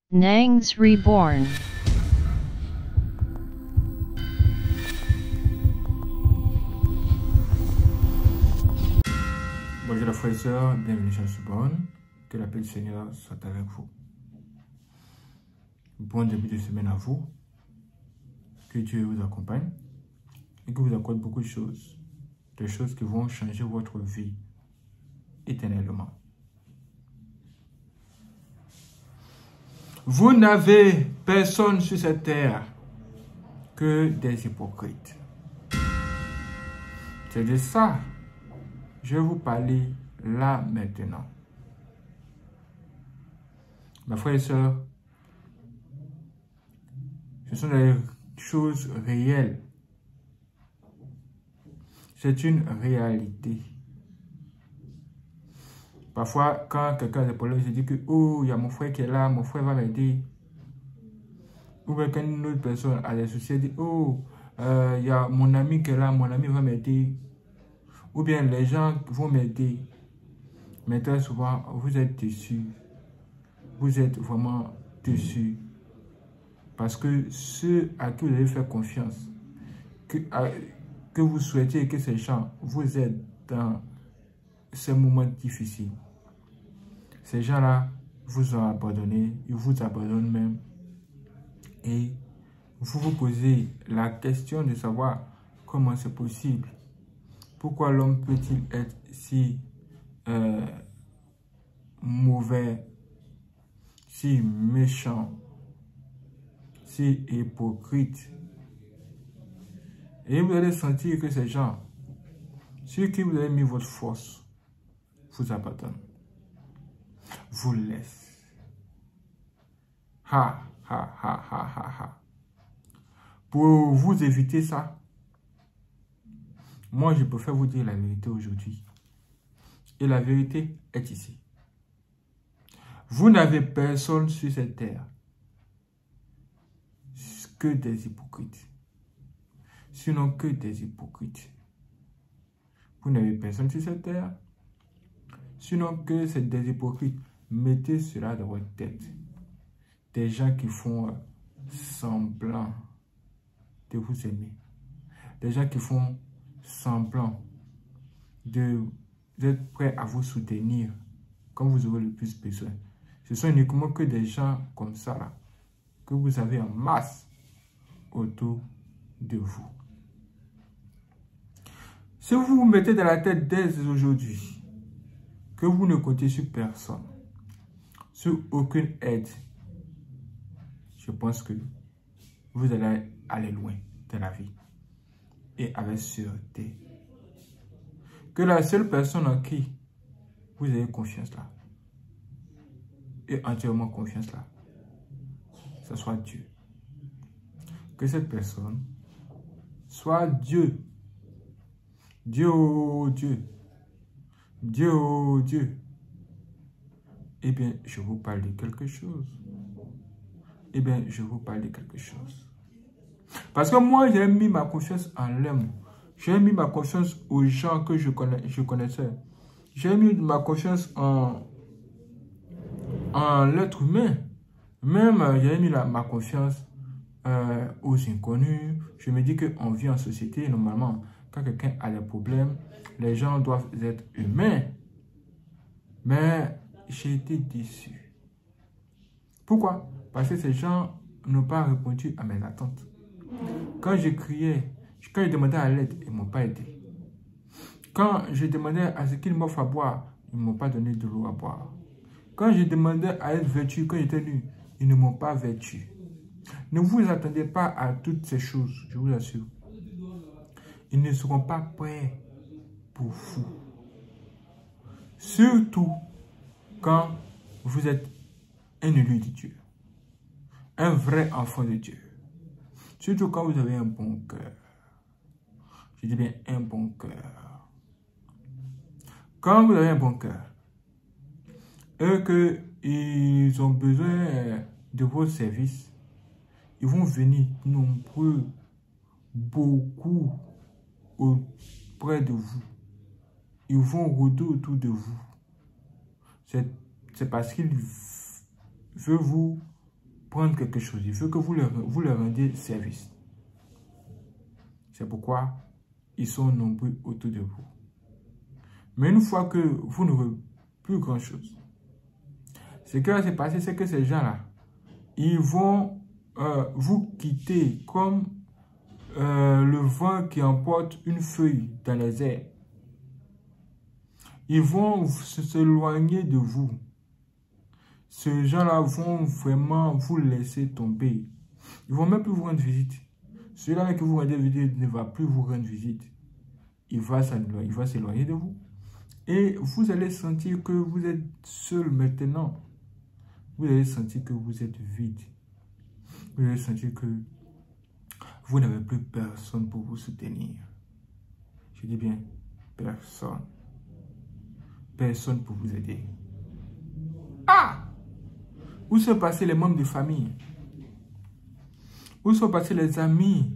Nangs Reborn. Bonjour les frères et sœurs, bienvenue sur Subon. Que la paix du Seigneur soit avec vous. Bon début de semaine à vous. Que Dieu vous accompagne et que vous accorde beaucoup de choses. Des choses qui vont changer votre vie éternellement. Vous n'avez personne sur cette terre que des hypocrites. C'est de ça que je vais vous parler là maintenant. Mes frères et sœurs, ce sont des choses réelles. C'est une réalité. Parfois, quand quelqu'un a des problèmes, il se dit que oh, il y a mon frère qui est là, mon frère va m'aider. Ou bien quand une autre personne a des soucis, elle dit oh, il y a mon ami qui est là, mon ami va m'aider. Ou bien les gens vont m'aider. Mais très souvent, vous êtes déçus. Vous êtes vraiment déçus. Parce que ceux à qui vous avez fait confiance, que vous souhaitez que ces gens vous aident dans ces moments difficiles, ces gens-là vous ont abandonné, ils vous abandonnent même. Et vous vous posez la question de savoir comment c'est possible. Pourquoi l'homme peut-il être si mauvais, si méchant, si hypocrite? Et vous allez sentir que ces gens, sur qui vous avez mis votre force, vous abandonnent, vous laissent. Ha, ha, ha, ha, ha, ha. Pour vous éviter ça, moi je préfère vous dire la vérité aujourd'hui. Et la vérité est ici. Vous n'avez personne sur cette terre que des hypocrites. Sinon que des hypocrites. Vous n'avez personne sur cette terre, sinon que c'est des hypocrites. Mettez cela dans votre tête. Des gens qui font semblant de vous aimer. Des gens qui font semblant d'être prêts à vous soutenir quand vous aurez le plus besoin. Ce sont uniquement que des gens comme ça là, que vous avez en masse autour de vous. Si vous vous mettez dans la tête dès aujourd'hui que vous ne comptez sur personne, sur aucune aide, je pense que vous allez aller loin de la vie et avec sûreté. Que la seule personne en qui vous avez confiance là, et entièrement confiance là, ce soit Dieu. Que cette personne soit Dieu. Dieu, oh Dieu. Dieu, oh Dieu. Eh bien, je vous parle de quelque chose. Eh bien, je vous parle de quelque chose. Parce que moi, j'ai mis ma confiance en l'homme. J'ai mis ma confiance aux gens que je connaissais. J'ai mis ma confiance en l'être humain. Même, j'ai mis ma confiance aux inconnus. Je me dis qu'on vit en société, normalement, quand quelqu'un a des problèmes, les gens doivent être humains. Mais j'ai été déçu. Pourquoi? Parce que ces gens n'ont pas répondu à mes attentes. Quand je criais, quand je demandais à l'aide, ils ne m'ont pas aidé. Quand je demandais à ce qu'ils m'offrent à boire, ils ne m'ont pas donné de l'eau à boire. Quand je demandais à être vêtu, quand j'étais nu, ils ne m'ont pas vêtu. Ne vous attendez pas à toutes ces choses, je vous assure. Ils ne seront pas prêts pour vous. Surtout quand vous êtes un élu de Dieu. Un vrai enfant de Dieu. Surtout quand vous avez un bon cœur. Je dis bien un bon cœur. Quand vous avez un bon cœur, eux qu'ils ont besoin de vos services, ils vont venir nombreux, beaucoup auprès de vous. Ils vont rôder autour de vous. C'est parce qu'ils veulent vous prendre quelque chose. Il veut que vous leur rendiez service. C'est pourquoi ils sont nombreux autour de vous. Mais une fois que vous n'aurez plus grand-chose, ce qui va se passer, c'est que ces gens-là, ils vont vous quitter comme le vent qui emporte une feuille dans les airs. Ils vont s'éloigner de vous. Ces gens-là vont vraiment vous laisser tomber. Ils ne vont même plus vous rendre visite. Celui-là qui vous rend visite ne va plus vous rendre visite. Il va s'éloigner de vous. Et vous allez sentir que vous êtes seul maintenant. Vous allez sentir que vous êtes vide. Vous allez sentir que vous n'avez plus personne pour vous soutenir. Je dis bien personne. Personne pour vous aider. Ah! Où sont passés les membres de famille? Où sont passés les amis?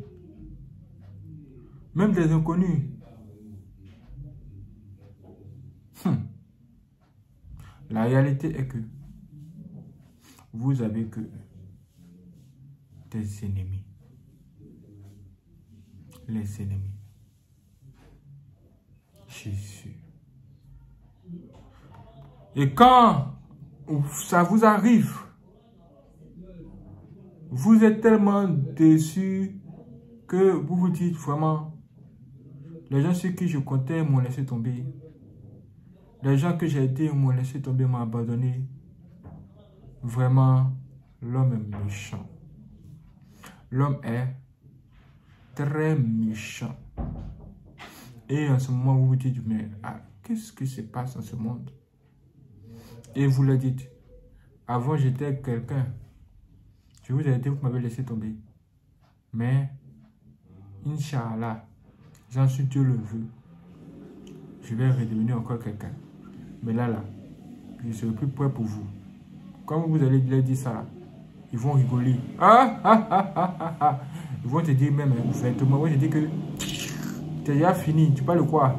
Même des inconnus. La réalité est que vous avez que des ennemis. Les ennemis. Jésus. Et quand ça vous arrive, vous êtes tellement déçu que vous vous dites vraiment, les gens sur qui je comptais m'ont laissé tomber. Les gens que j'ai aidés m'ont laissé tomber, m'ont abandonné. Vraiment, l'homme est méchant. L'homme est très méchant. Et en ce moment, vous vous dites, mais qu'est-ce qui se passe dans ce monde? Et vous le dites, avant j'étais quelqu'un. Je vous ai aidé, vous m'avez laissé tomber. Mais, Inch'Allah, j'en suis Dieu le veut. Je vais redevenir encore quelqu'un. Mais là, je ne serai plus prêt pour vous. Quand vous allez leur dire ça, là, ils vont rigoler. Ils vont te dire même, ouvertement, moi je dis que tu es déjà fini, tu parles de quoi?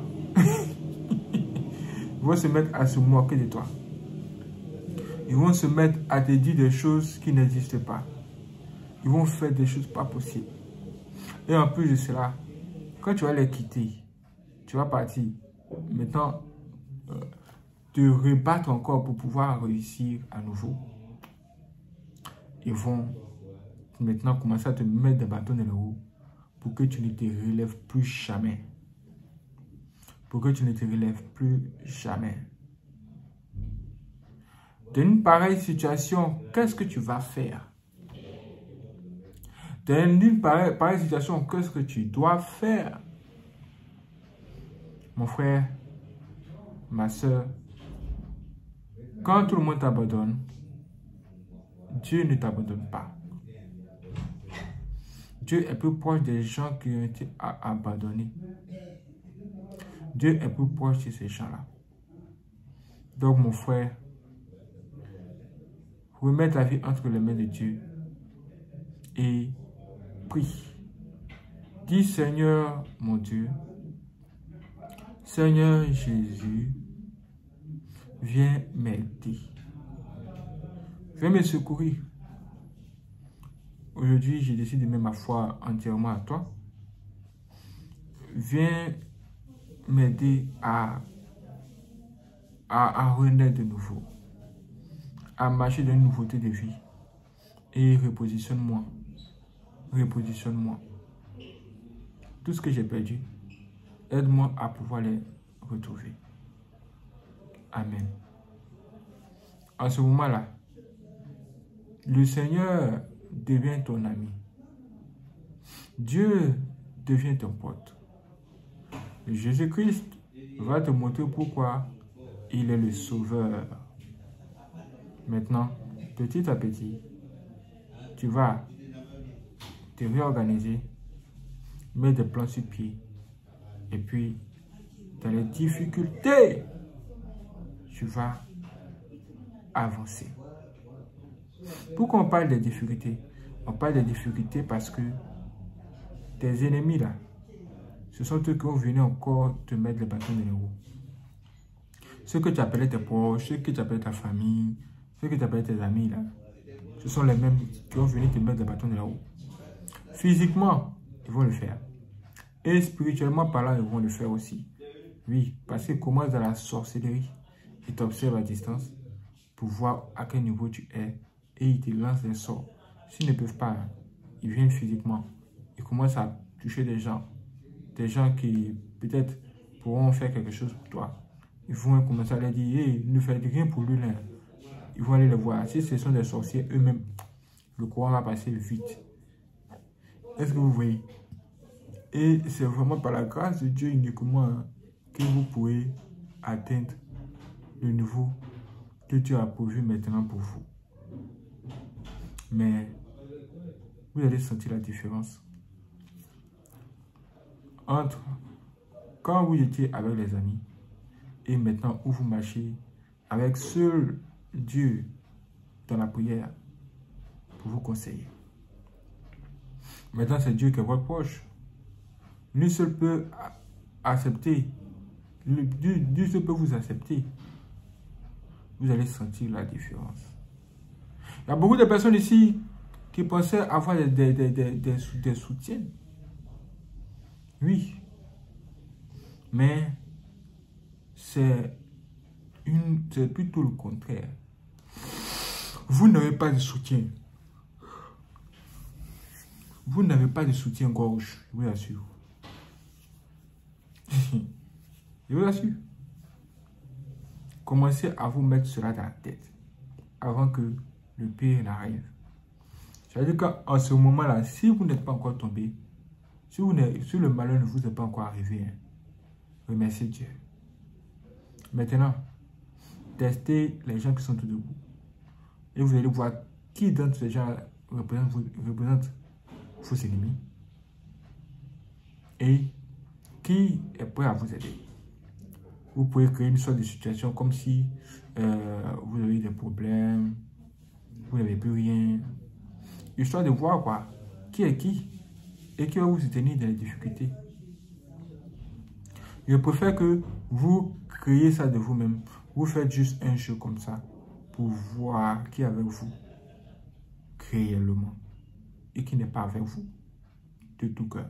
Ils vont se mettre à se moquer de toi. Ils vont se mettre à te dire des choses qui n'existent pas. Ils vont faire des choses pas possibles. Et en plus de cela, quand tu vas les quitter, tu vas partir. Maintenant, te rebattre encore pour pouvoir réussir à nouveau. Ils vont maintenant commencer à te mettre des bâtons dans les roues pour que tu ne te relèves plus jamais. Pour que tu ne te relèves plus jamais. Dans une pareille situation, qu'est-ce que tu vas faire? Dans une pareille situation, qu'est-ce que tu dois faire? Mon frère, ma soeur, quand tout le monde t'abandonne, Dieu ne t'abandonne pas. Dieu est plus proche des gens qui ont été abandonnés. Dieu est plus proche de ces gens-là. Donc, mon frère, remets ta vie entre les mains de Dieu et prie. Dis, Seigneur, mon Dieu, Seigneur Jésus, viens m'aider. Viens me secourir. Aujourd'hui, j'ai décidé de mettre ma foi entièrement à toi. Viens m'aider à renaître de nouveau, à marcher dans une nouveauté de vie. Et repositionne-moi. Repositionne-moi. Tout ce que j'ai perdu, aide-moi à pouvoir les retrouver. Amen. En ce moment-là, le Seigneur devient ton ami. Dieu devient ton pote. Jésus-Christ va te montrer pourquoi il est le sauveur. Maintenant, petit à petit, tu vas te réorganiser, mettre des plans sur pied. Et puis, dans les difficultés, tu vas avancer. Pourquoi on parle des difficultés? On parle des difficultés parce que tes ennemis là, ce sont eux qui vont venir encore te mettre les bâtons dans les roues. Ceux que tu appelais tes proches, ceux que tu appelais ta famille, ceux que tu appelais tes amis là, ce sont les mêmes qui vont venir te mettre des bâtons de la roue. Physiquement, ils vont le faire. Et spirituellement parlant, ils vont le faire aussi. Oui, parce qu'ils commencent dans la sorcellerie. Ils t'observent à distance pour voir à quel niveau tu es. Et ils te lancent des sorts. S'ils ne peuvent pas, hein, ils viennent physiquement. Ils commencent à toucher des gens. Des gens qui peut-être pourront faire quelque chose pour toi. Ils vont commencer à leur dire, hey, ne faites rien pour lui là. Ils vont aller le voir. Si ce sont des sorciers eux-mêmes, le courant va passer vite. Est-ce que vous voyez? Et c'est vraiment par la grâce de Dieu uniquement hein, que vous pourrez atteindre le niveau que Dieu a pourvu maintenant pour vous. Mais vous allez sentir la différence entre quand vous étiez avec les amis et maintenant où vous marchez avec seul Dieu dans la prière pour vous conseiller. Maintenant, c'est Dieu qui est votre proche. Lui seul peut accepter. Dieu seul peut vous accepter. Vous allez sentir la différence. Il y a beaucoup de personnes ici qui pensaient avoir des soutiens. Oui. Mais c'est plutôt le contraire. Vous n'avez pas de soutien. Vous n'avez pas de soutien-gorge, je vous assure. Je vous assure. Commencez à vous mettre cela dans la tête avant que le pire n'arrive. C'est-à-dire qu'en ce moment-là, si vous n'êtes pas encore tombé, si le malheur ne vous est pas encore arrivé, hein, remerciez Dieu. Maintenant, testez les gens qui sont tout debout. Et vous allez voir qui d'entre ces gens représente vos ennemis et qui est prêt à vous aider. Vous pouvez créer une sorte de situation comme si vous avez des problèmes, vous n'avez plus rien, histoire de voir quoi, qui est qui et qui va vous soutenir dans les difficultés. Je préfère que vous créez ça de vous-même. Vous faites juste un jeu comme ça pour voir qui est avec vous réellement et qui n'est pas avec vous de tout cœur.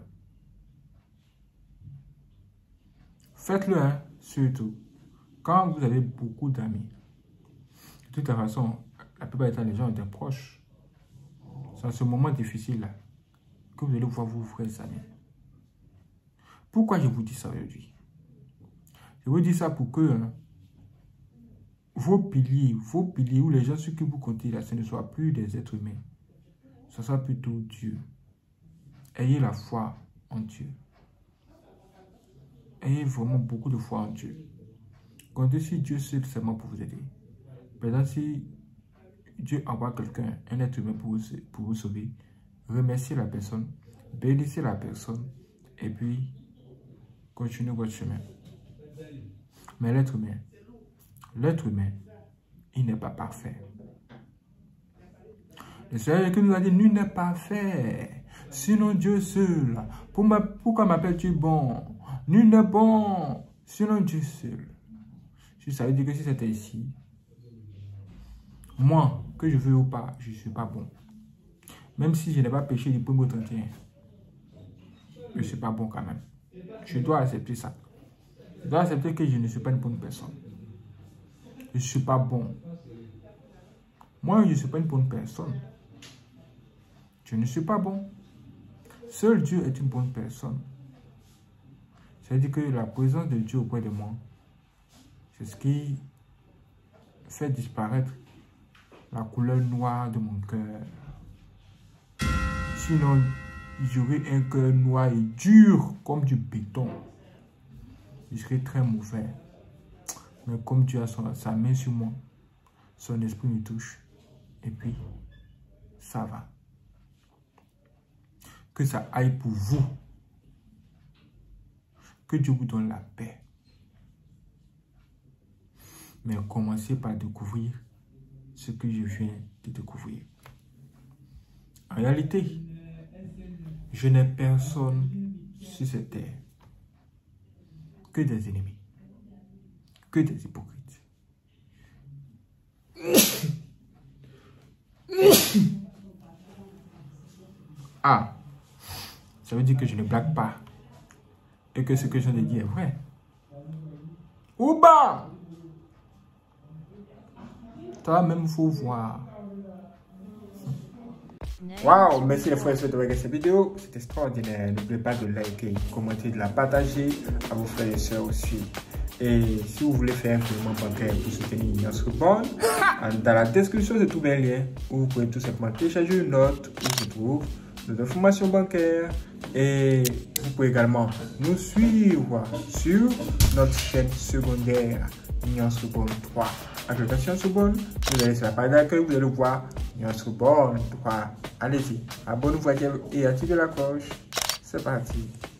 Faites-le, hein, surtout quand vous avez beaucoup d'amis. De toute façon, la plupart du temps, les gens étaient proches. C'est à ce moment difficile-là que vous allez voir vos vrais amis. Pourquoi je vous dis ça aujourd'hui? Je vous dis ça pour que hein, vos piliers ou les gens sur qui vous comptez là, ce ne soient plus des êtres humains. Ce soit plutôt Dieu. Ayez la foi en Dieu. Ayez vraiment beaucoup de foi en Dieu. Comptez sur Dieu seul seulement pour vous aider. Par exemple, si Dieu envoie quelqu'un, un être humain pour vous sauver, remerciez la personne, bénissez la personne et puis continuez votre chemin. Mais l'être humain, il n'est pas parfait. Le Seigneur qui nous a dit, nul n'est parfait, sinon Dieu seul. Pourquoi m'appelles-tu bon? Nul n'est bon, sinon Dieu seul. Si ça veut dire que si c'était ici, moi, que je veux ou pas, je ne suis pas bon. Même si je n'ai pas péché du 1er au 31, je ne suis pas bon quand même. Je dois accepter ça. Je dois accepter que je ne suis pas une bonne personne. Je ne suis pas bon. Moi, je ne suis pas une bonne personne. Je ne suis pas bon. Seul Dieu est une bonne personne. C'est-à-dire que la présence de Dieu auprès de moi, c'est ce qui fait disparaître la couleur noire de mon cœur. Sinon, j'aurais un cœur noir et dur comme du béton. Je serais très mauvais. Mais comme Dieu a sa main sur moi, son esprit me touche. Et puis, ça va. Que ça aille pour vous. Que Dieu vous donne la paix. Mais commencez par découvrir ce que je viens de découvrir. En réalité, je n'ai personne sur cette terre que des ennemis, que des hypocrites. Ah, ça veut dire que je ne blague pas. Et que ce que je viens de dire est vrai. Ouba! Toi-même, il faut voir. Waouh, merci les frères et sœurs de regarder cette vidéo. C'est extraordinaire. N'oubliez pas de liker, commenter, de la partager à vos frères et sœurs aussi. Et si vous voulez faire un virement bancaire pour soutenir notre bonne, dans la description de tout un lien où vous pouvez tout simplement télécharger une note où se trouve nos informations bancaires. Et vous pouvez également nous suivre sur notre chaîne secondaire Union Sorbonne 3. Application Sorbonne, vous allez sur la page d'accueil, vous allez voir Union Sorbonne 3. Allez-y, abonnez-vous et activez la cloche. C'est parti.